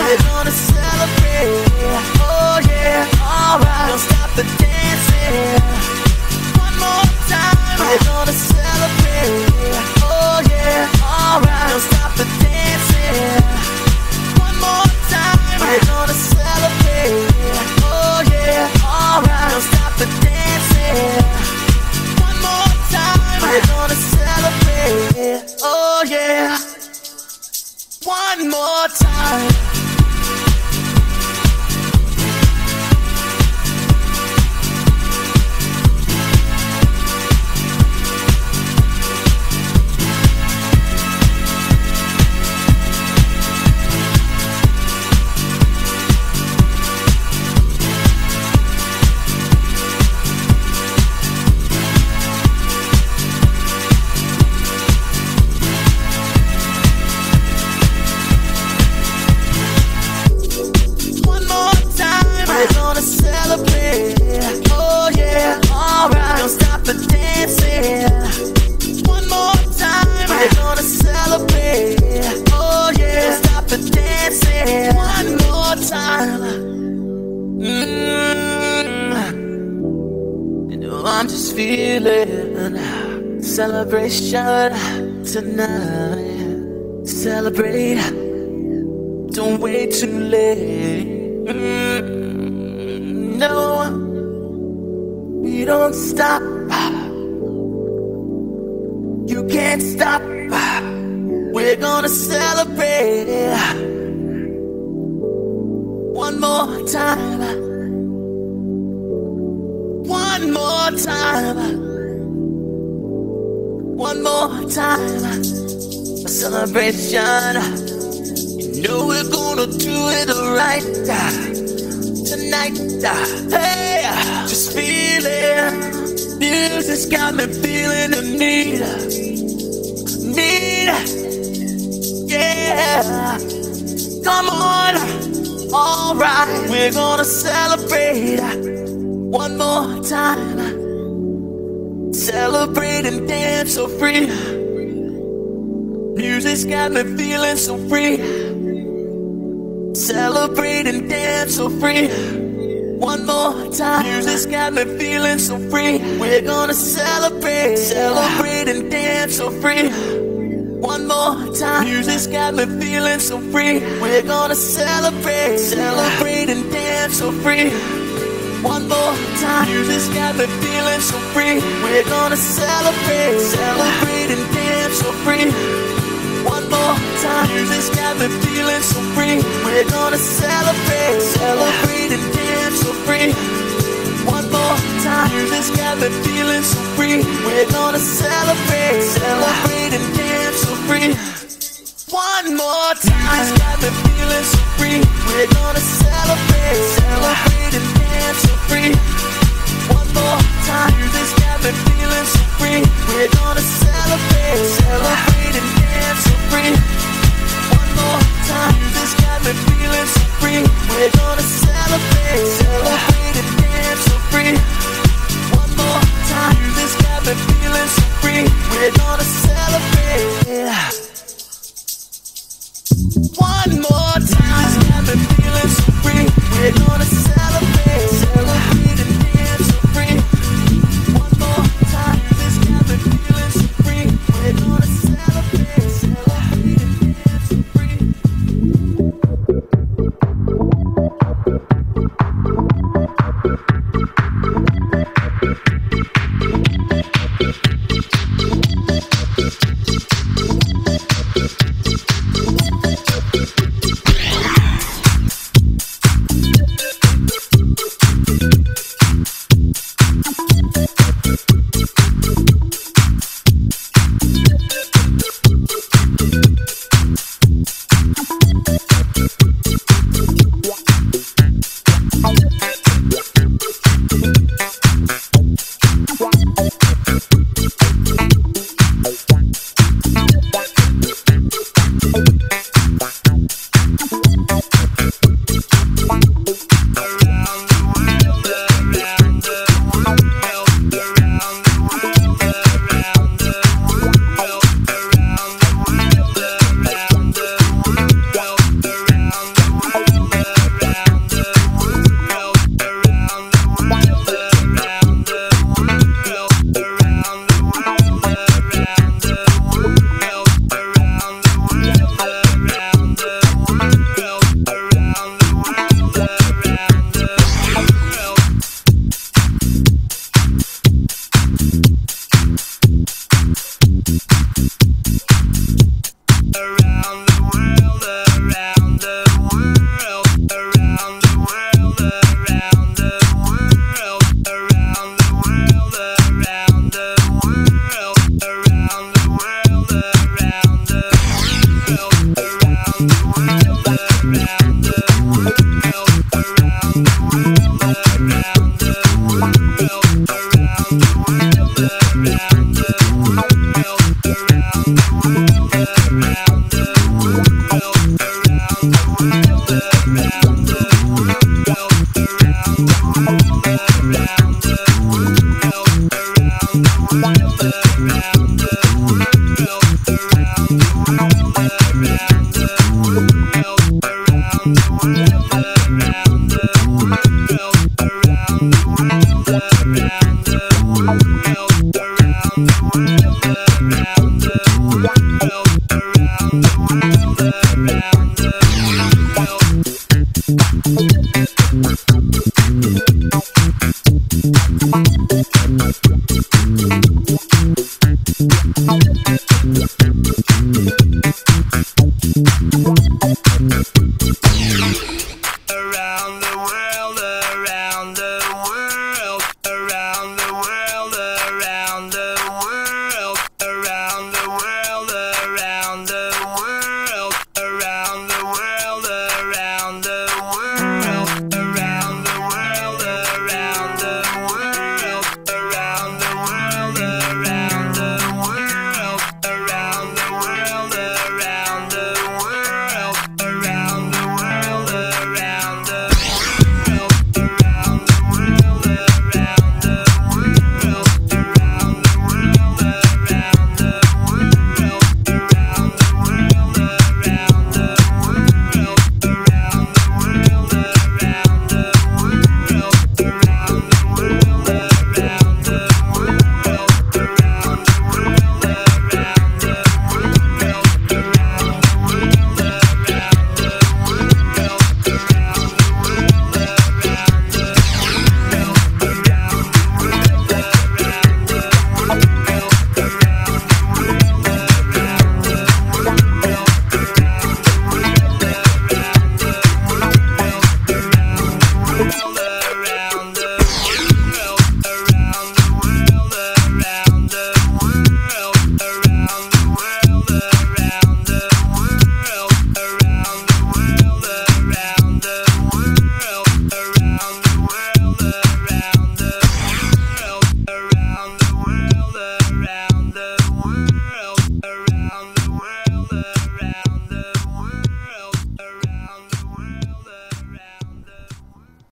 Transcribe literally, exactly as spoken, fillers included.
We're gonna celebrate. Oh yeah, alright. Don't stop the dancing. One more time. We're gonna celebrate. Oh yeah, alright. Don't stop the dancing. One more time. We're gonna celebrate. Oh yeah, alright. Don't stop the dancing. One more time. We're gonna celebrate. Oh yeah. One more time. Celebration tonight. Celebrate. Don't wait too late. Mm, no, we don't stop. You can't stop. We're gonna celebrate. One more time. One more time. One more time, a celebration. You know we're gonna do it right tonight. Hey, just feel it. Music's got me feeling the need, need. Yeah, come on, alright. We're gonna celebrate one more time. Celebrate and dance so free. Music's got me feeling so free. Celebrate and dance so free. One more time. Music's got me feeling so free. We're gonna celebrate. Celebrate and dance so free. One more time. Music's got me feeling so free. We're gonna celebrate. Celebrate and dance so free. One more time. Music's got me feeling so free. We're gonna celebrate. Celebrate and dance so free. One more time. Music's got me feeling so free. We're gonna celebrate. Celebrate and dance so free. One more time. Music's got me feeling so free. We're gonna celebrate. Celebrate and dance so free. One more time. Music's got me feeling so free. We're gonna celebrate. Celebrate and dance so free. One more time. Music's got me feeling so free. We're gonna celebrate. Celebrate and dance so free. One more time. Music's got me feeling so free. We're gonna celebrate. Celebrate and dance so free. One more time. Music's got me feeling so free. We're gonna celebrate. One more time. Music's got me feeling so free. We're gonna celebrate. Celebrate and dance so free. One more time. Music's got me feeling so free. We're gonna celebrate. Celebrate and dance so free. We'll be right back.